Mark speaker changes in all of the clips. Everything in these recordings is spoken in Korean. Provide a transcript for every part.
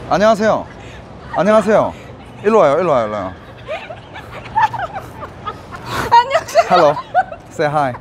Speaker 1: 안녕하세요. 안녕하세요. 일로 와요, 일로 와요, 일로 와요.
Speaker 2: 안녕하세요.
Speaker 1: Hello. Say hi.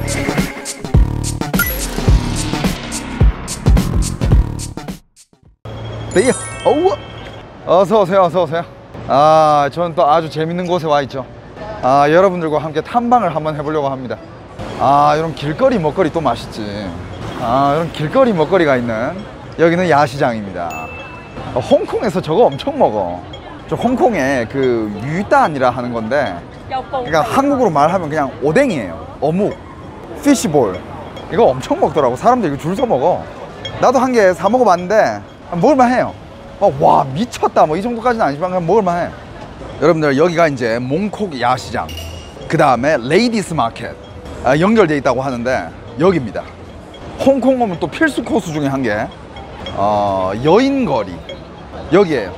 Speaker 1: 네, 어서 오세요, 어서 오세요. 아, 저는 또 아주 재밌는 곳에 와 있죠. 아, 여러분들과 함께 탐방을 한번 해보려고 합니다. 아, 이런 길거리 먹거리 또 맛있지. 아, 이런 길거리 먹거리가 있는 여기는 야시장입니다. 홍콩에서 저거 엄청 먹어. 저 홍콩에 그 유단이라 하는 건데, 그러니까 한국으로 말하면 그냥 오뎅이에요. 어묵, 피시볼. 이거 엄청 먹더라고. 사람들 이거 줄 서 먹어. 나도 한 개 사 먹어봤는데 먹을만 해요. 와, 미쳤다 뭐 이 정도까지는 아니지만 그냥 먹을만 해. 여러분들, 여기가 이제 몽콕 야시장, 그 다음에 레이디스 마켓 연결되어 있다고 하는데 여기입니다. 홍콩 오면 또 필수 코스 중에 한 개 여인거리 여기에요.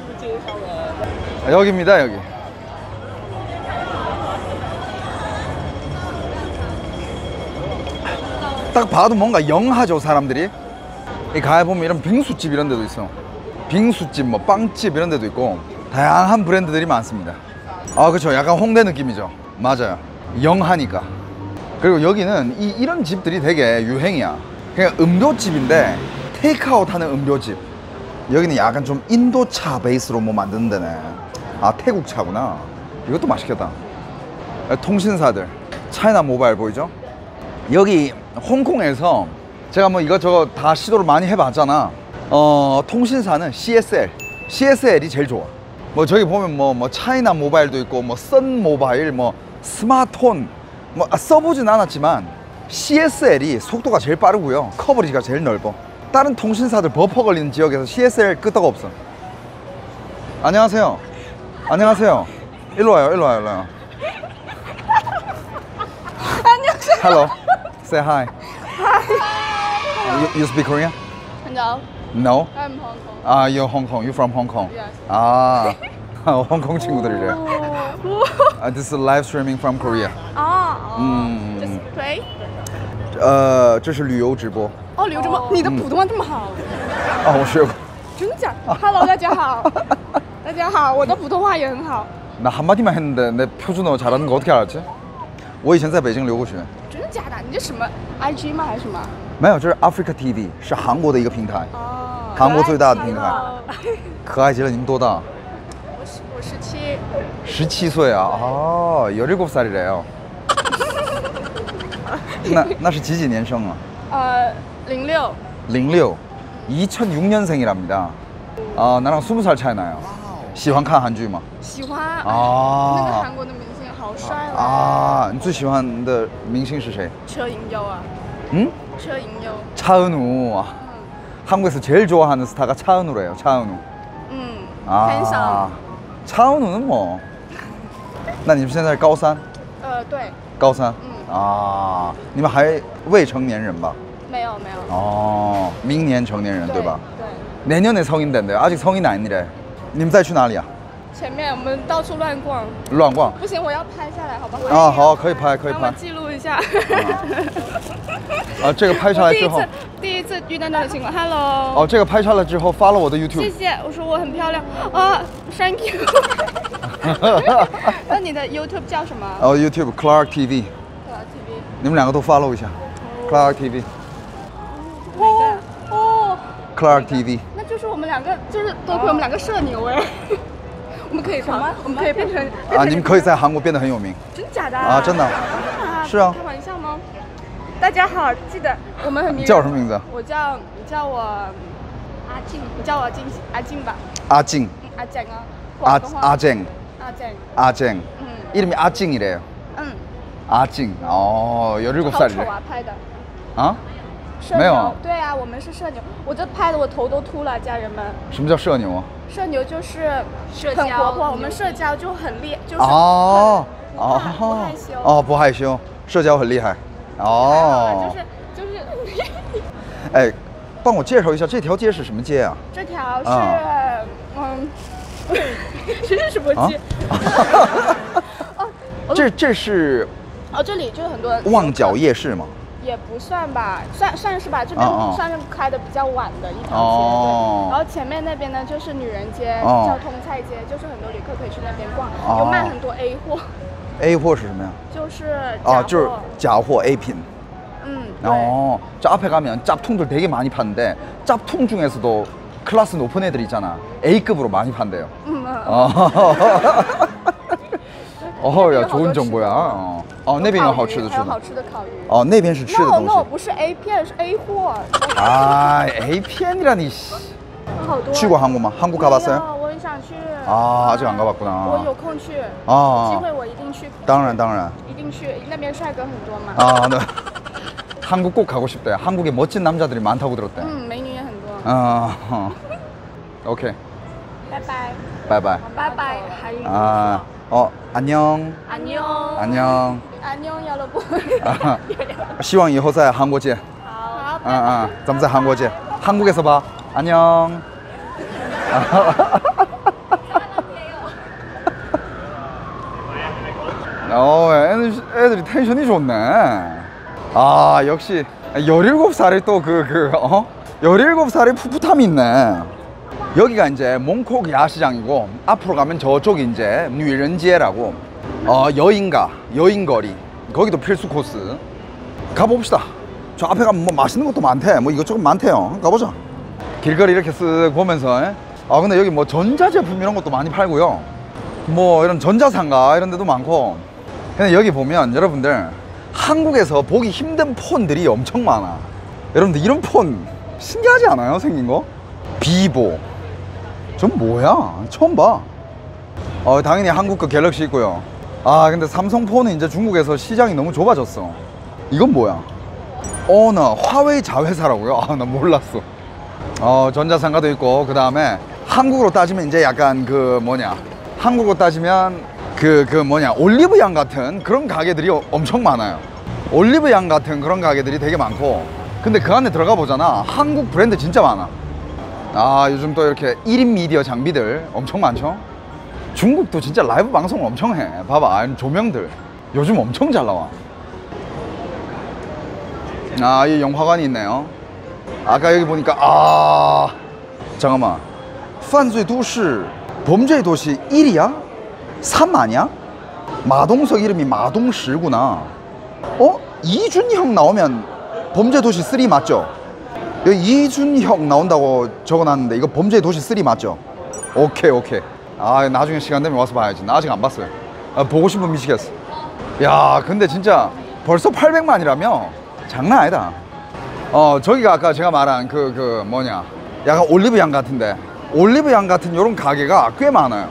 Speaker 1: 여기입니다. 여기 딱 봐도 뭔가 영하죠. 사람들이 이 가에 보면 이런 빙수집 이런 데도 있어. 빙수집, 뭐 빵집 이런 데도 있고 다양한 브랜드들이 많습니다. 아, 그렇죠. 약간 홍대 느낌이죠. 맞아요. 영하니까. 그리고 여기는 이런 집들이 되게 유행이야. 그냥 음료집인데 테이크아웃 하는 음료집. 여기는 약간 좀 인도차 베이스로 뭐 만드는 데네. 아, 태국 차구나. 이것도 맛있겠다. 통신사들, 차이나 모바일 보이죠? 여기 홍콩에서 제가 뭐 이것저것 다 시도를 많이 해봤잖아. 통신사는 CSL이 제일 좋아. 뭐 저기 보면 뭐 차이나 모바일도 있고 뭐 선 모바일, 뭐 스마트폰 뭐 써보진 않았지만 CSL이 속도가 제일 빠르고요, 커버리지가 제일 넓어. 다른 통신사들 버퍼 걸리는 지역에서 CSL 끄떡 없어. 안녕하세요. 안녕하세요. 일로 와요, 일로 와요, 일로 와요.
Speaker 2: 안녕하세요.
Speaker 1: Hello. Say hi.
Speaker 2: Hi.
Speaker 1: You speak Korean?
Speaker 2: No.
Speaker 1: No?
Speaker 2: I'm Hong Kong.
Speaker 1: Ah, you're Hong Kong. You're from Hong Kong.
Speaker 2: Yes.
Speaker 1: 아, 홍콩 친구들이래요. This is live streaming from Korea.
Speaker 2: Just play.
Speaker 1: 这是旅游直播。
Speaker 2: 哦，刘这么，你的普通话这么好，
Speaker 1: 啊，我学过。
Speaker 2: 真假？Hello， 大家好，大家好，我的普通话也很好。
Speaker 1: 나 한마디만 했는데 내 표준어 잘하는 거 어떻게 알았지? 我以前在北京留过学。
Speaker 2: 真的假的？你这什么 IG 吗？还是什么？
Speaker 1: 没有，这是 Africa TV， 是韩国的一个平台。
Speaker 2: 哦，
Speaker 1: 韩国最大的平台。
Speaker 2: 可爱极了。
Speaker 1: 可爱极了，你们多大？
Speaker 2: 我17。
Speaker 1: 17岁啊？哦，17살이래요。那是几年生啊
Speaker 2: ？06。
Speaker 1: 06， 2006년생이랍니다. 아, 나랑 20살 차이 나요. 喜欢看韩剧吗？
Speaker 2: 喜欢。
Speaker 1: 啊。
Speaker 2: 那个韩国的明星好帅哦。
Speaker 1: 啊，你最喜欢的明星是谁？
Speaker 2: 车银优啊。
Speaker 1: 응?
Speaker 2: 车银优。
Speaker 1: 차은우. 한국에서 제일 좋아하는 스타가 차은우래요. 차은우.
Speaker 2: 아.
Speaker 1: 차은우는 뭐. 那你们现在高三？
Speaker 2: 对。
Speaker 1: 高三。啊，你们还未成年人吧？
Speaker 2: 没有。
Speaker 1: 哦，明年成年人对吧？
Speaker 2: 对。
Speaker 1: 내년에 성인 된대요. 아직 성인 아니래. 你们再去哪里啊？
Speaker 2: 前面我们到处乱逛。
Speaker 1: 乱逛？
Speaker 2: 不行，我要拍下来，好不好？
Speaker 1: 啊，好，可以拍，可以拍。
Speaker 2: 记录一下。
Speaker 1: 啊，这个拍下来之后，
Speaker 2: 第一次遇到那个情况 ，Hello。
Speaker 1: 哦，这个拍下来之后发了我的 YouTube。
Speaker 2: 谢谢，我说我很漂亮啊 ，Thank you。那你的 YouTube 叫什么？
Speaker 1: 哦 ，YouTube Clark TV。
Speaker 2: Clark TV。
Speaker 1: 你们两个都 follow 一下 ，Clark TV。
Speaker 2: 哦。
Speaker 1: Clark TV。
Speaker 2: 那就是我们两个，就是多亏我们两个社牛哎。我们可以什么？我们可以变成
Speaker 1: 啊，你们可以在韩国变得很有名。
Speaker 2: 真假的？
Speaker 1: 啊，真的。是啊。
Speaker 2: 开玩笑吗？大家好，记得我们很迷人。
Speaker 1: 叫什么名字？
Speaker 2: 我叫阿静，你叫我阿静吧。
Speaker 1: 阿静。
Speaker 2: 阿静啊。
Speaker 1: 阿静。阿静。이름이 아징이래요. 아징. 17살이래.
Speaker 2: 好丑啊，拍的。
Speaker 1: 啊？
Speaker 2: 没有。对啊，我们是社牛。我这拍的我头都秃了，家人们。
Speaker 1: 什么叫社牛啊？
Speaker 2: 社牛就是很活泼，我们社交就很厉，就是不害羞。
Speaker 1: 哦，不害羞，社交很厉害。哦。就是。哎，帮我介绍一下这条街是什么街啊？
Speaker 2: 这条是这是什么街？
Speaker 1: 这是。
Speaker 2: 这里就很多
Speaker 1: 旺角夜市吗？
Speaker 2: 也不算吧，算是吧，这边算是开的比较晚的一条街。然后后前面那边呢就是女人街，
Speaker 1: 哦
Speaker 2: 叫通菜街，就是很多旅客可以去那边逛，
Speaker 1: 哦
Speaker 2: 有卖很多 A 货，
Speaker 1: A 货是什么呀？
Speaker 2: 就是
Speaker 1: 啊，
Speaker 2: 假
Speaker 1: 就是
Speaker 2: 货。
Speaker 1: 假货 A 핀.
Speaker 2: 对。
Speaker 1: 저 앞에 가면 짭퉁들 되게 많이 파는데 짭퉁 중에서도 클래스 높은 애들 있잖아. A급으로 많이 판대요. 哦呀， 좋은 정보야.那边有好吃的吃的。
Speaker 2: 还有好吃的烤鱼。
Speaker 1: 那边是吃的
Speaker 2: No
Speaker 1: 东西。
Speaker 2: No， 不是 A 片，是 A 货。
Speaker 1: 아, A 편이라니.
Speaker 2: 好多。
Speaker 1: 去过韩国吗？ 한국 가봤어요?
Speaker 2: 我很想去。
Speaker 1: 아직 안 가봤구나.
Speaker 2: 我有空去。 机会我一定去。
Speaker 1: 当然。
Speaker 2: 一定去，那边帅哥很多嘛。
Speaker 1: 네. 한국 꼭 가고 싶대. 한국에 멋진 남자들이 많다고 들었대.
Speaker 2: 美女也很多。
Speaker 1: 오케이.
Speaker 2: 拜拜。
Speaker 1: 바이바이.
Speaker 2: 拜拜，韩语。
Speaker 1: 안녕.
Speaker 2: 안녕. 안녕 여러분.
Speaker 1: 希望以后在韩国见.
Speaker 2: 好。
Speaker 1: 咱们在韩国见. 한국에서 봐. 안녕. 애들이 텐션이 좋네. 아, 역시 17살이 또 17살이 풋풋함이 있네. 여기가 이제 몽콕 야시장이고 앞으로 가면 저쪽이 이제 뉘른지에라고 여인거리 거기도 필수 코스 가봅시다. 저 앞에 가면 뭐 맛있는 것도 많대. 뭐 이것저것 많대요. 한번 가보자. 길거리 이렇게 쓱 보면서 근데 여기 뭐 전자제품 이런 것도 많이 팔고요. 뭐 이런 전자상가 이런 데도 많고. 근데 여기 보면 여러분들 한국에서 보기 힘든 폰들이 엄청 많아. 여러분들 이런 폰 신기하지 않아요? 생긴 거? 비보. 전 뭐야? 처음 봐. 당연히 한국 거 갤럭시 있고요. 근데 삼성폰은 이제 중국에서 시장이 너무 좁아졌어. 이건 뭐야? 오너 화웨이 자회사라고요? 나 몰랐어. 전자상가도 있고, 그 다음에 한국으로 따지면 이제 약간 한국으로 따지면 올리브영 같은 그런 가게들이 엄청 많아요. 올리브영 같은 그런 가게들이 되게 많고, 근데 그 안에 들어가 보잖아. 한국 브랜드 진짜 많아. 요즘 또 이렇게 1인 미디어 장비들 엄청 많죠. 중국도 진짜 라이브 방송을 엄청 해. 봐봐, 조명들 요즘 엄청 잘 나와. 이 영화관이 있네요. 아까 여기 보니까 잠깐만, 犯罪都市 범죄의 도시 1이야? 3 아니야? 마동석 이름이 마동石구나. 이준형 나오면 범죄의 도시 3 맞죠? 여기 이준형 나온다고 적어놨는데 이거 범죄의 도시 3 맞죠? 오케이. 나중에 시간 되면 와서 봐야지. 나 아직 안 봤어요. 보고 싶으면 미치겠어. 야, 근데 진짜 벌써 800만이라며? 장난 아니다. 저기가 아까 제가 말한 약간 올리브영 같은데, 올리브영 같은 요런 가게가 꽤 많아요.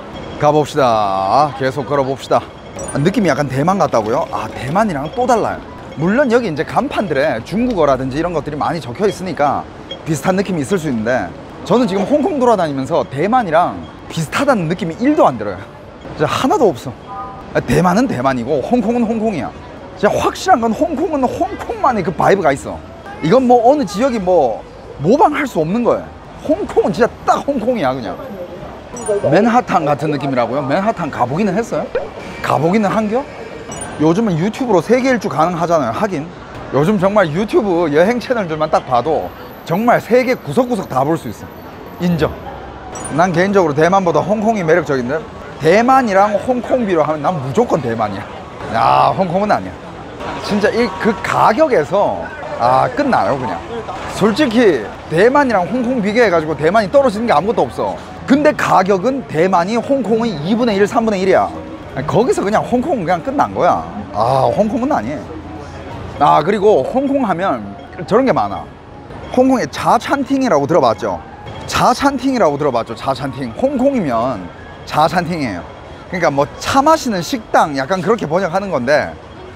Speaker 1: 가봅시다. 계속 걸어봅시다. 느낌이 약간 대만 같다고요? 대만이랑 또 달라요. 물론 여기 이제 간판들에 중국어라든지 이런 것들이 많이 적혀 있으니까 비슷한 느낌이 있을 수 있는데, 저는 지금 홍콩 돌아다니면서 대만이랑 비슷하다는 느낌이 1도 안 들어요. 진짜 하나도 없어. 대만은 대만이고 홍콩은 홍콩이야. 진짜 확실한 건 홍콩은 홍콩만의 그 바이브가 있어. 이건 뭐 어느 지역이 뭐 모방할 수 없는 거예요. 홍콩은 진짜 딱 홍콩이야 그냥. 맨하탄 같은 느낌이라고요? 맨하탄 가보기는 했어요? 가보기는 한겨? 요즘은 유튜브로 세계 일주 가능하잖아요. 하긴 요즘 정말 유튜브 여행 채널들만 딱 봐도 정말 세계 구석구석 다 볼 수 있어. 인정. 난 개인적으로 대만보다 홍콩이 매력적인데, 대만이랑 홍콩 비로 하면 난 무조건 대만이야. 홍콩은 아니야. 진짜 그 가격에서 끝나요 그냥. 솔직히 대만이랑 홍콩 비교해가지고 대만이 떨어지는 게 아무것도 없어. 근데 가격은 대만이 홍콩의 2분의 1, 3분의 1이야. 거기서 그냥 홍콩은 그냥 끝난 거야. 홍콩은 아니에요. 그리고 홍콩 하면 저런 게 많아. 홍콩에 자찬팅이라고 들어봤죠? 자찬팅이라고 들어봤죠? 자찬팅. 홍콩이면 자찬팅이에요. 그러니까 뭐 차 마시는 식당 약간 그렇게 번역하는 건데,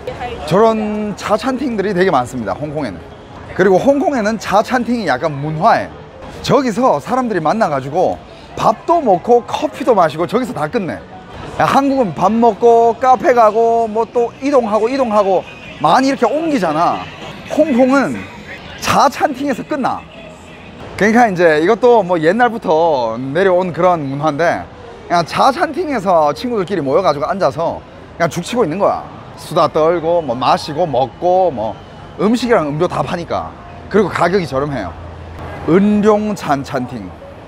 Speaker 1: 저런 자찬팅들이 되게 많습니다 홍콩에는. 그리고 홍콩에는 자찬팅이 약간 문화예요. 저기서 사람들이 만나가지고 밥도 먹고 커피도 마시고 저기서 다 끝내. 한국은 밥 먹고 카페 가고 뭐 또 이동하고 많이 이렇게 옮기잖아. 홍콩은 자찬팅에서 끝나. 그러니까 이제 이것도 뭐 옛날부터 내려온 그런 문화인데, 그냥 자찬팅에서 친구들끼리 모여가지고 앉아서 그냥 죽치고 있는 거야. 수다 떨고 뭐 마시고 먹고 뭐 음식이랑 음료 다 파니까. 그리고 가격이 저렴해요. 은룡 잔찬팅.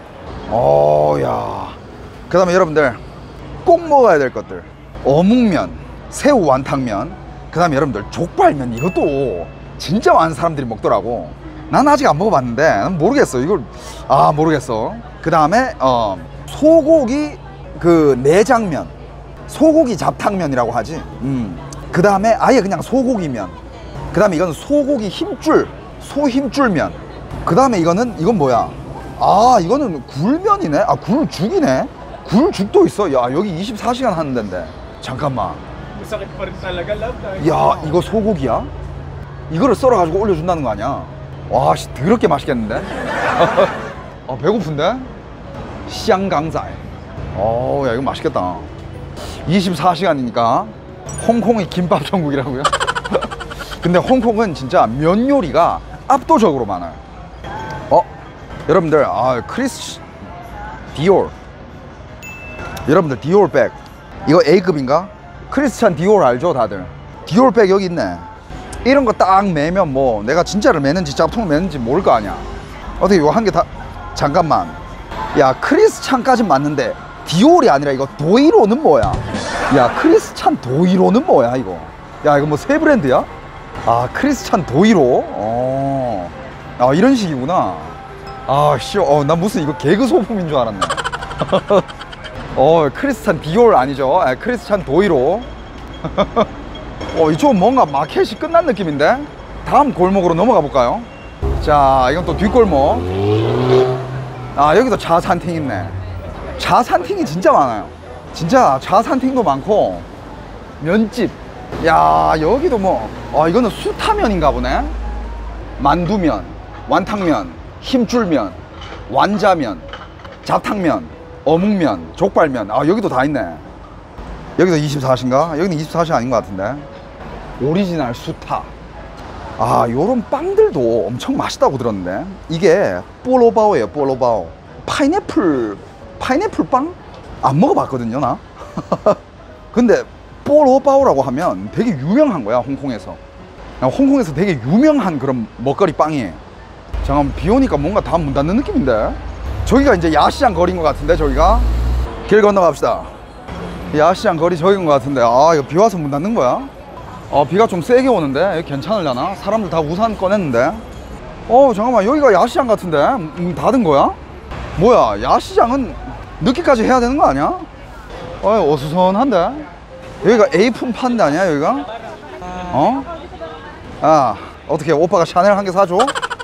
Speaker 1: 야. 그 다음에 여러분들 꼭 먹어야 될 것들, 어묵면, 새우 완탕면, 그 다음에 여러분들 족발면. 이것도 진짜 많은 사람들이 먹더라고. 난 아직 안 먹어봤는데 난 모르겠어 이걸. 모르겠어. 그 다음에 소고기 그 내장면, 소고기 잡탕면이라고 하지. 그 다음에 아예 그냥 소고기면. 그 다음에 이거는 소고기 힘줄, 소힘줄면. 그 다음에 이건 뭐야? 이거는 굴면이네. 굴죽이네. 굴죽도 있어. 야, 여기 24시간 하는 데인데. 잠깐만. 야, 이거 소고기야? 이거를 썰어가지고 올려준다는 거 아니야? 와, 씨, 더럽게 맛있겠는데? 배고픈데? 샹강仔. 야, 이거 맛있겠다. 24시간이니까 홍콩이 김밥 천국이라고요? 근데 홍콩은 진짜 면 요리가 압도적으로 많아요. 여러분들, 크리스 디올. 여러분들, 디올 백. 이거 A급인가? 크리스찬 디올 알죠, 다들? 디올 백 여기 있네. 이런 거 딱 매면 뭐 내가 진짜를 매는지 짭통을 매는지 모를 거 아니야. 어떻게 이거 한 개 다. 잠깐만. 야, 크리스찬까진 맞는데 디올이 아니라 이거 도이로는 뭐야? 야, 크리스찬 도이로는 뭐야 이거? 야, 이거 뭐 새 브랜드야? 크리스찬 도이로? 이런 식이구나. 나 무슨 이거 개그 소품인 줄 알았네. 크리스찬 디올 아니죠? 크리스찬 도이로. 이쪽은 뭔가 마켓이 끝난 느낌인데? 다음 골목으로 넘어가 볼까요? 자, 이건 또 뒷골목. 여기도 자산팅 있네. 자산팅이 진짜 많아요. 진짜 자산팅도 많고 면집. 야, 여기도 뭐 이거는 수타면인가 보네. 만두면, 완탕면, 힘줄면, 완자면, 잡탕면, 어묵면, 족발면. 여기도 다 있네. 여기도 24시인가? 여기는 24시 아닌 것 같은데. 오리지널 수타. 요런 빵들도 엄청 맛있다고 들었는데. 이게 뽀로바오예요. 뽀로바오. 파인애플 빵? 안 먹어봤거든요, 나. 근데 뽀로바오라고 하면 되게 유명한 거야, 홍콩에서. 홍콩에서 되게 유명한 그런 먹거리 빵이에요. 잠깐만, 비 오니까 뭔가 다 문 닫는 느낌인데. 저기가 이제 야시장 거리인 것 같은데. 저기가 길 건너갑시다. 야시장 거리 저기인 것 같은데. 이거 비 와서 문 닫는 거야? 비가 좀 세게 오는데. 여기 괜찮으려나? 사람들 다 우산 꺼냈는데. 잠깐만, 여기가 야시장 같은데. 닫은 거야? 뭐야, 야시장은 늦게까지 해야 되는 거 아니야? 어수선한데. 여기가 A품 파는 데 아니야, 여기가? 어떻게 오빠가 샤넬 한 개 사줘?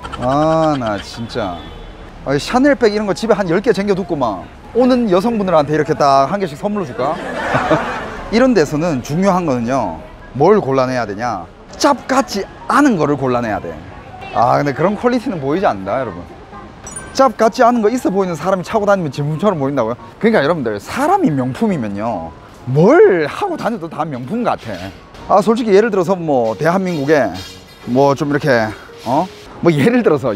Speaker 1: 나 진짜. 샤넬백 이런 거 집에 한 10개 챙겨두고 막 오는 여성분들한테 이렇게 딱 한 개씩 선물로 줄까? 이런 데서는 중요한 거는요, 뭘 골라내야 되냐? 짭 같지 않은 거를 골라내야 돼. 근데 그런 퀄리티는 보이지 않는다, 여러분. 짭 같지 않은 거 있어 보이는 사람이 차고 다니면 진품처럼 보인다고요? 그러니까 여러분들, 사람이 명품이면요, 뭘 하고 다녀도 다 명품 같아. 솔직히 예를 들어서 뭐 대한민국에 뭐 좀 이렇게 뭐 예를 들어서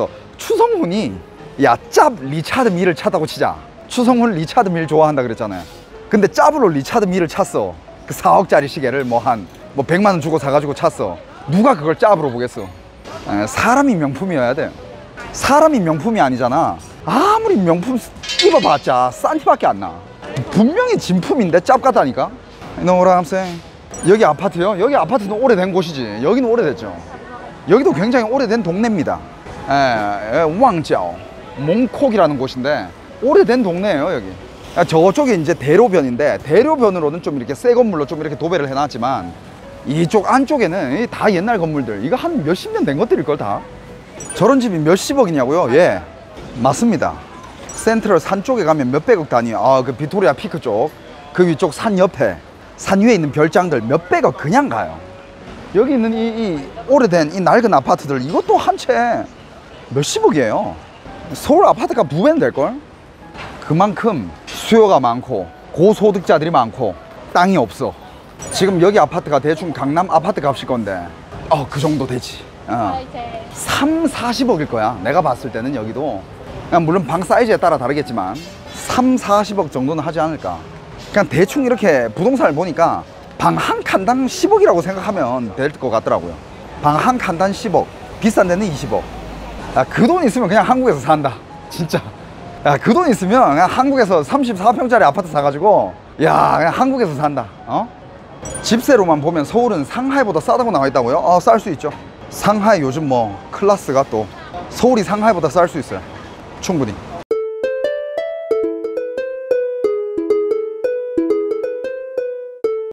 Speaker 1: 추성훈이 짭 리차드 밀을 찼다고 치자. 추성훈 리차드 밀 좋아한다 그랬잖아요. 근데 짭으로 리차드 밀을 찼어. 그 4억짜리 시계를 뭐 100만 원 주고 사가지고 찼어. 누가 그걸 짭으로 보겠어? 사람이 명품이어야 돼. 사람이 명품이 아니잖아. 아무리 명품 입어봤자 싼 티밖에 안 나. 분명히 진품인데 짭 같다니까. 노랑쌤, 여기 아파트요? 여기 아파트는 오래된 곳이지. 여기는 오래됐죠. 여기도 굉장히 오래된 동네입니다. 왕짜오 몽콕이라는 곳인데 오래된 동네예요, 여기. 저쪽이 이제 대로변인데, 대로변으로는 좀 이렇게 새 건물로 좀 이렇게 도배를 해놨지만, 이쪽 안쪽에는 다 옛날 건물들. 이거 한 몇십 년 된 것들일걸 다. 저런 집이 몇십억이냐고요? 예, 맞습니다. 센트럴 산 쪽에 가면 몇백억 단위. 그 비토리아 피크 쪽, 그 위쪽 산 옆에, 산 위에 있는 별장들 몇백억 그냥 가요. 여기 있는 이 오래된 이 낡은 아파트들, 이것도 한 채 몇십억이에요. 서울 아파트가 2배는 될걸? 그만큼 수요가 많고 고소득자들이 많고 땅이 없어. 지금 여기 아파트가 대충 강남 아파트 값일 건데 그 정도 되지. 3, 40억일 거야, 내가 봤을 때는. 여기도 물론 방 사이즈에 따라 다르겠지만 3, 40억 정도는 하지 않을까. 그냥 대충 이렇게 부동산을 보니까 방 한 칸당 10억이라고 생각하면 될 것 같더라고요. 방 한 칸당 10억, 비싼 데는 20억. 그 돈 있으면 그냥 한국에서 산다, 진짜. 야, 그 돈 있으면 그냥 한국에서 34평짜리 아파트 사가지고 야, 그냥 한국에서 산다. 어? 집세로만 보면 서울은 상하이보다 싸다고 나와 있다고요? 쌀 수 있죠. 상하이 요즘 뭐 클래스가 또 서울이 상하이보다 쌀 수 있어요. 충분히.